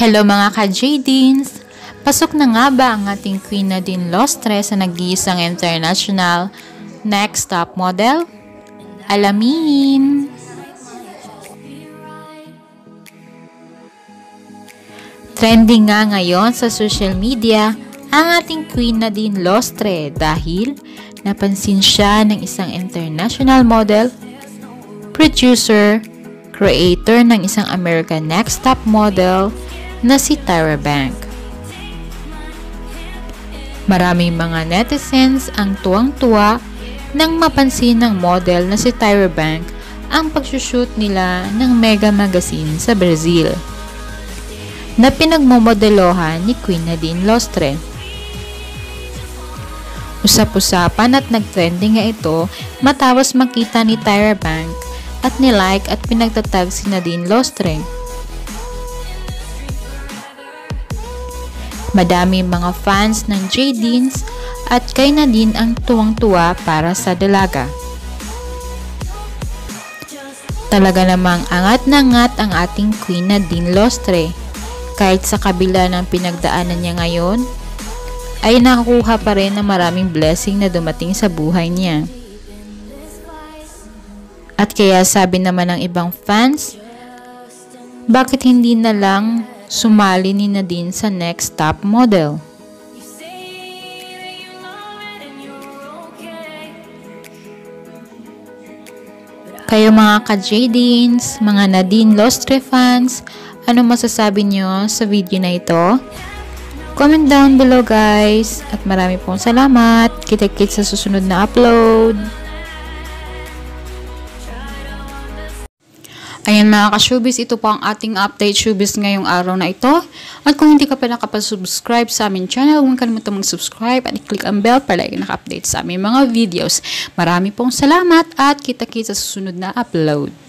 Hello mga ka-J-Deans! Pasok na nga ba ang ating Queen Nadine Lustre sa nag-iisang international next top model? Alamin! Trending nga ngayon sa social media ang ating Queen Nadine Lustre dahil napansin siya ng isang international model, producer, creator ng isang American Next Top model na si Tyra Banks. Maraming mga netizens ang tuwang-tuwa nang mapansin ng model na si Tyra Banks ang pagsushoot nila ng Mega Magazine sa Brazil na pinagmomodelohan ni Queen Nadine Lustre. Usap-usapan at nag-trending nga ito matapos makita ni Tyra Banks at nilike at pinagtatag si Nadine Lustre. Madami mga fans ng J-Deans at kay Nadine ang tuwang-tuwa para sa dalaga. Talaga namang angat na angat ang ating Queen Nadine Lustre. Kahit sa kabila ng pinagdaanan niya ngayon, ay nakakuha pa rin ng maraming blessing na dumating sa buhay niya. At kaya sabi naman ng ibang fans, bakit hindi na lang sumali ni Nadine sa next top model? Kayo mga ka-J-Deans, mga Nadine Lustre fans, ano masasabi nyo sa video na ito? Comment down below guys. At marami pong salamat. Kita-kits sa susunod na upload. Ayan mga ka-showbiz, ito po ang ating update showbiz ngayong araw na ito. At kung hindi ka pa nakapag-subscribe sa aming channel, huwag kalimutan mag-subscribe at i-click ang bell para lagi naka-update sa aming mga videos. Marami pong salamat at kita-kits sa susunod na upload.